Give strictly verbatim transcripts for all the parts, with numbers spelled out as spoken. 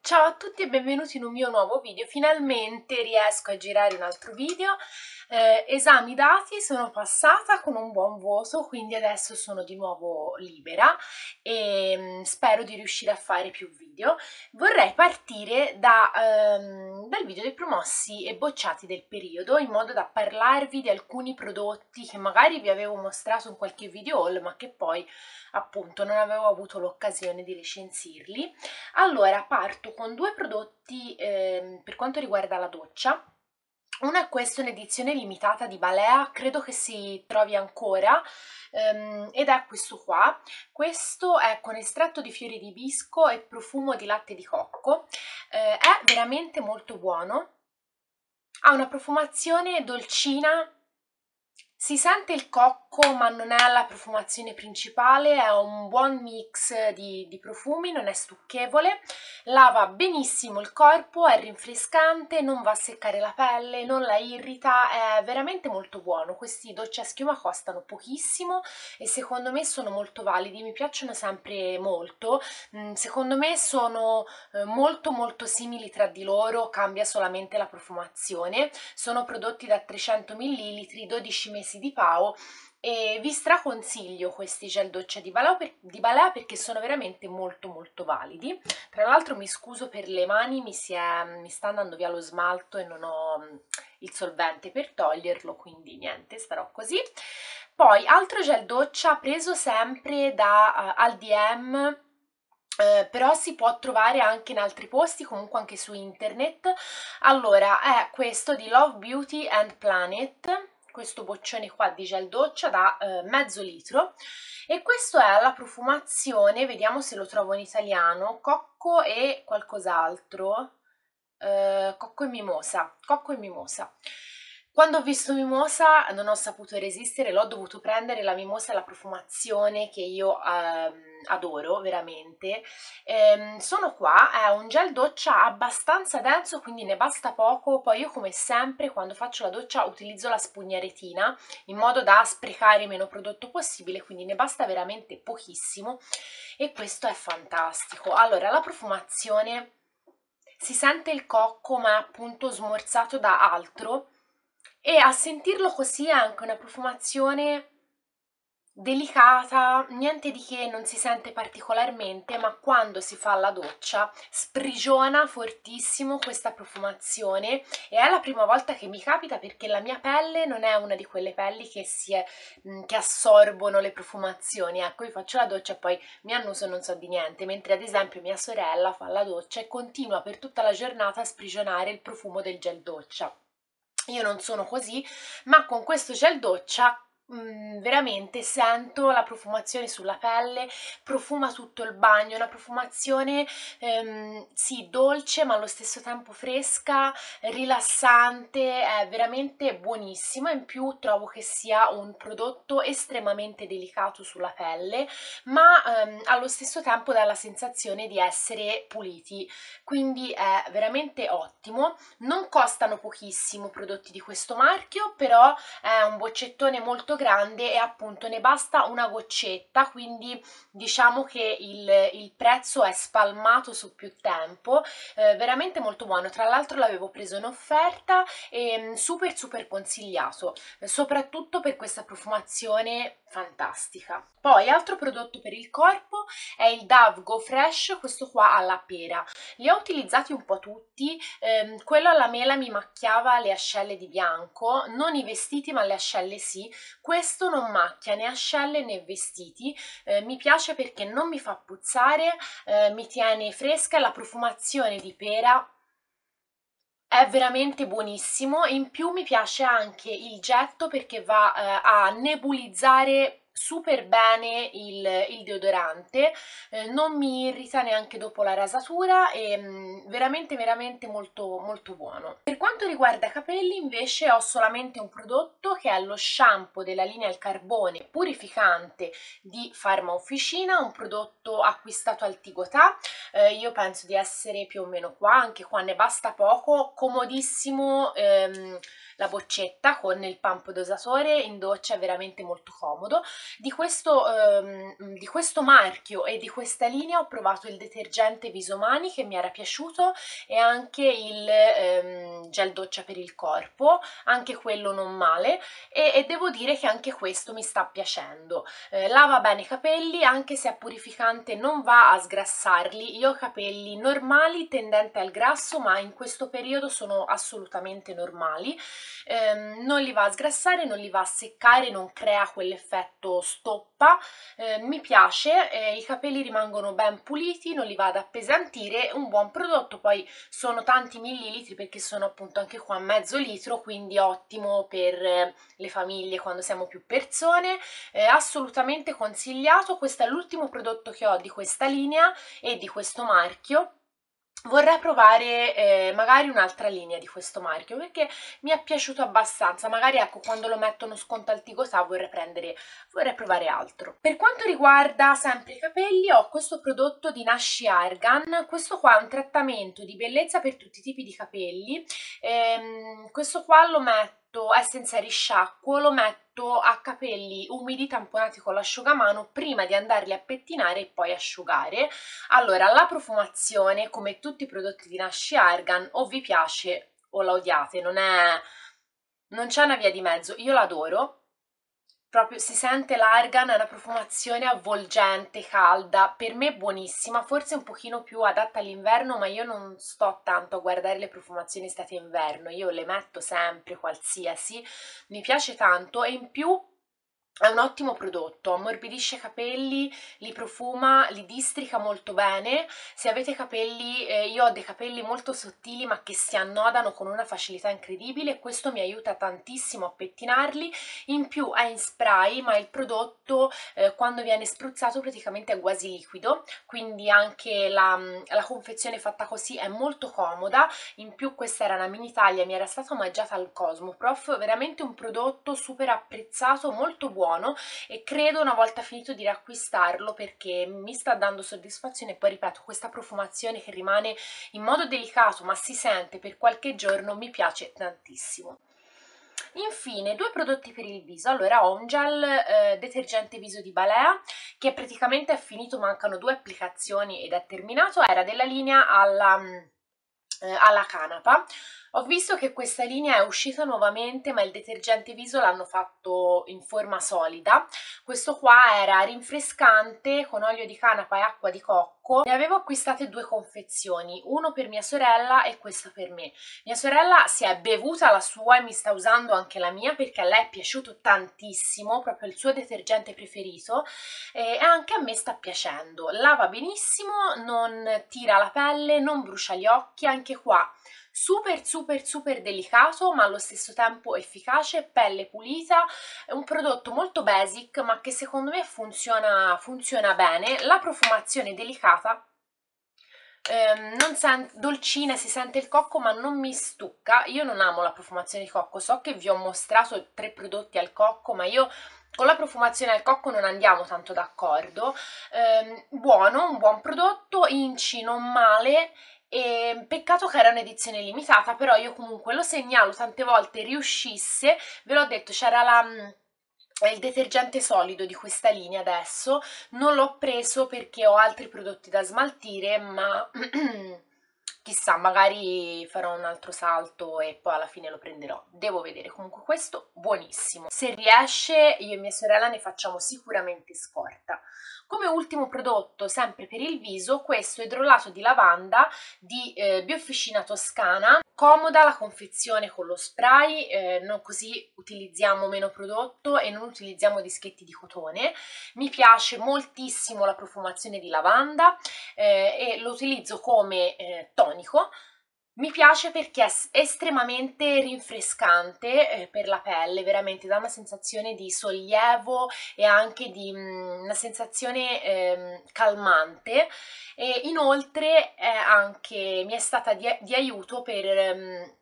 Ciao a tutti e benvenuti in un mio nuovo video. Finalmente riesco a girare un altro video. Eh, esami dati, sono passata con un buon voto, quindi adesso sono di nuovo libera e mh, spero di riuscire a fare più video. Vorrei partire da, ehm, dal video dei promossi e bocciati del periodo, in modo da parlarvi di alcuni prodotti che magari vi avevo mostrato in qualche video haul, ma che poi appunto non avevo avuto l'occasione di recensirli. Allora, parto con due prodotti ehm, per quanto riguarda la doccia. Uno è questo, un'edizione limitata di Balea, credo che si trovi ancora, ehm, ed è questo qua. Questo è con estratto di fiori di ibisco e profumo di latte di cocco. Eh, è veramente molto buono, ha una profumazione dolcina. Si sente il cocco, ma non è la profumazione principale, è un buon mix di, di profumi, non è stucchevole, lava benissimo il corpo, è rinfrescante, non va a seccare la pelle, non la irrita, è veramente molto buono. Questi docce a schiuma costano pochissimo e secondo me sono molto validi, mi piacciono sempre molto. Secondo me sono molto molto simili tra di loro, cambia solamente la profumazione. Sono prodotti da trecento millilitri, dodici mesi di P A O, e vi straconsiglio questi gel doccia di Balea, per, di Balea perché sono veramente molto molto validi. Tra l'altro mi scuso per le mani, mi, si è, mi sta andando via lo smalto e non ho il solvente per toglierlo, quindi niente, starò così. Poi altro gel doccia preso sempre da uh, Aldi M, Uh, però si può trovare anche in altri posti, comunque anche su internet. Allora, è questo di Love Beauty and Planet, questo boccione qua di gel doccia da uh, mezzo litro, e questo è la profumazione, vediamo se lo trovo in italiano, cocco e qualcos'altro, uh, cocco e mimosa, cocco e mimosa. Quando ho visto mimosa non ho saputo resistere, l'ho dovuto prendere. La mimosa è la profumazione che io ehm, adoro veramente. Ehm, sono qua, è un gel doccia abbastanza denso, quindi ne basta poco. Poi io, come sempre, quando faccio la doccia utilizzo la spugna retina in modo da sprecare meno prodotto possibile, quindi ne basta veramente pochissimo e questo è fantastico. Allora, la profumazione, si sente il cocco ma è appunto smorzato da altro, e a sentirlo così è anche una profumazione delicata, niente di che, non si sente particolarmente, ma quando si fa la doccia sprigiona fortissimo questa profumazione, e è la prima volta che mi capita perché la mia pelle non è una di quelle pelli che, si è, che assorbono le profumazioni. Ecco, io faccio la doccia e poi mi annuso e non so di niente, mentre ad esempio mia sorella fa la doccia e continua per tutta la giornata a sprigionare il profumo del gel doccia. Io non sono così, ma con questo gel doccia mh, veramente sento la profumazione sulla pelle, profuma tutto il bagno, una profumazione ehm, sì, dolce ma allo stesso tempo fresca, rilassante, è veramente buonissimo. In più trovo che sia un prodotto estremamente delicato sulla pelle, ma ehm, allo stesso tempo dà la sensazione di essere puliti, quindi è veramente ottimo. Non costano pochissimo prodotti di questo marchio, però è un boccettone molto grande e appunto ne basta una goccetta, quindi diciamo che il, il prezzo è spalmato su più tempo. Eh, veramente molto buono. Tra l'altro l'avevo preso in offerta e super super consigliato, soprattutto per questa profumazione fantastica. Poi altro prodotto per il corpo è il Dove Go Fresh, questo qua alla pera. Li ho utilizzati un po' tutti, ehm, quello alla mela mi macchiava le ascelle di bianco, non i vestiti ma le ascelle sì. Questo non macchia né ascelle né vestiti, eh, mi piace perché non mi fa puzzare, eh, mi tiene fresca, la profumazione di pera è veramente buonissimo. In più mi piace anche il getto perché va eh, a nebulizzare super bene il, il deodorante, eh, non mi irrita neanche dopo la rasatura e mh, veramente veramente molto molto buono. Per quanto riguarda i capelli invece ho solamente un prodotto che è lo shampoo della linea al carbone purificante di Pharma Officina, un prodotto acquistato al Tigotà. Eh, io penso di essere più o meno qua, anche qua ne basta poco, comodissimo, ehm, la boccetta con il pump dosatore in doccia è veramente molto comodo. Di questo, ehm, di questo marchio e di questa linea ho provato il detergente Visomani che mi era piaciuto e anche il ehm, gel doccia per il corpo, anche quello non male, e, e devo dire che anche questo mi sta piacendo. Eh, lava bene i capelli, anche se è purificante non va a sgrassarli. Io ho capelli normali tendenti al grasso, ma in questo periodo sono assolutamente normali. Ehm, non li va a sgrassare, non li va a seccare, non crea quell'effetto stoppa. Eh, mi piace, eh, i capelli rimangono ben puliti, non li va ad appesantire, un buon prodotto. Poi sono tanti millilitri perché sono appunto anche qua mezzo litro, quindi ottimo per eh, le famiglie quando siamo più persone. Eh, assolutamente consigliato. Questo è l'ultimo prodotto che ho di questa linea e di questo marchio. Vorrei provare eh, magari un'altra linea di questo marchio perché mi è piaciuto abbastanza. Magari ecco, quando lo mettono sconto al Tigotà vorrei prendere, vorrei provare altro. Per quanto riguarda sempre i capelli, ho questo prodotto di Nashi Argan. Questo qua è un trattamento di bellezza per tutti i tipi di capelli. Ehm, questo qua lo metto, è senza risciacquo, lo metto a capelli umidi tamponati con l'asciugamano prima di andarli a pettinare e poi asciugare. Allora, la profumazione, come tutti i prodotti di Nashi Argan, o vi piace o la odiate, non è, non c'è una via di mezzo. Io l'adoro, proprio si sente l'argan, è una profumazione avvolgente, calda, per me buonissima, forse un pochino più adatta all'inverno, ma io non sto tanto a guardare le profumazioni estate e inverno, io le metto sempre, qualsiasi, mi piace tanto e in più è un ottimo prodotto, ammorbidisce i capelli, li profuma, li districa molto bene. Se avete capelli, eh, io ho dei capelli molto sottili ma che si annodano con una facilità incredibile, questo mi aiuta tantissimo a pettinarli. In più è in spray, ma il prodotto eh, quando viene spruzzato praticamente è quasi liquido, quindi anche la, la confezione fatta così è molto comoda. In più questa era una mini taglia, mi era stata omaggiata al Cosmoprof, veramente un prodotto super apprezzato, molto buono, e credo una volta finito di riacquistarlo perché mi sta dando soddisfazione. E poi ripeto, questa profumazione che rimane in modo delicato ma si sente per qualche giorno mi piace tantissimo. Infine, due prodotti per il viso. Allora, ho un gel eh, detergente viso di Balea che praticamente è finito, mancano due applicazioni ed è terminato, era della linea alla, eh, alla canapa. Ho visto che questa linea è uscita nuovamente, ma il detergente viso l'hanno fatto in forma solida. Questo qua era rinfrescante con olio di canapa e acqua di cocco. Ne avevo acquistate due confezioni, uno per mia sorella e questo per me. Mia sorella si è bevuta la sua e mi sta usando anche la mia perché a lei è piaciuto tantissimo, proprio il suo detergente preferito, e anche a me sta piacendo. Lava benissimo, non tira la pelle, non brucia gli occhi, anche qua super super super delicato ma allo stesso tempo efficace, pelle pulita, è un prodotto molto basic ma che secondo me funziona, funziona bene. La profumazione è delicata, ehm, non sent- dolcina, si sente il cocco ma non mi stucca. Io non amo la profumazione di cocco, so che vi ho mostrato tre prodotti al cocco ma io con la profumazione al cocco non andiamo tanto d'accordo. Ehm, buono, un buon prodotto, inci non male. E peccato che era un'edizione limitata, però io comunque lo segnalo tante volte riuscisse. Ve l'ho detto, c'era la il detergente solido di questa linea adesso, non l'ho preso perché ho altri prodotti da smaltire, ma chissà, magari farò un altro salto e poi alla fine lo prenderò, devo vedere. Comunque questo buonissimo, se riesce io e mia sorella ne facciamo sicuramente scorta. Come ultimo prodotto, sempre per il viso, questo idrolato di lavanda di eh, Biofficina Toscana. Comoda la confezione con lo spray, eh, non così utilizziamo meno prodotto e non utilizziamo dischetti di cotone. Mi piace moltissimo la profumazione di lavanda eh, e lo utilizzo come eh, tonico. Mi piace perché è estremamente rinfrescante eh, per la pelle, veramente dà una sensazione di sollievo e anche di mh, una sensazione eh, calmante, e inoltre è anche, mi è stata di, di aiuto per ehm,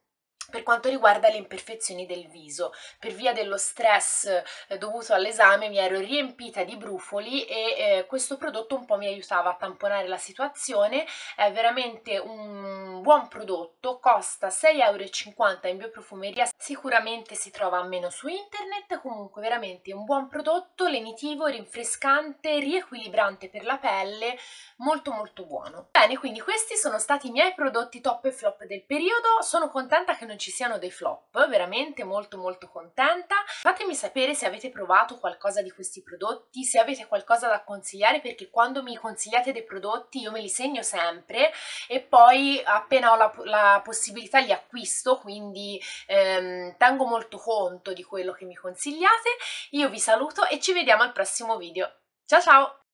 per quanto riguarda le imperfezioni del viso. Per via dello stress eh, dovuto all'esame mi ero riempita di brufoli e eh, questo prodotto un po' mi aiutava a tamponare la situazione. È veramente un buon prodotto, costa sei e cinquanta euro in bioprofumeria, sicuramente si trova a meno su internet. Comunque veramente un buon prodotto, lenitivo, rinfrescante, riequilibrante per la pelle, molto molto buono. Bene, quindi questi sono stati i miei prodotti top e flop del periodo. Sono contenta che non ci siano dei flop, veramente molto molto contenta. Fatemi sapere se avete provato qualcosa di questi prodotti, se avete qualcosa da consigliare, perché quando mi consigliate dei prodotti io me li segno sempre e poi appena ho la, la possibilità li acquisto, quindi ehm, tengo molto conto di quello che mi consigliate. Io vi saluto e ci vediamo al prossimo video. Ciao ciao!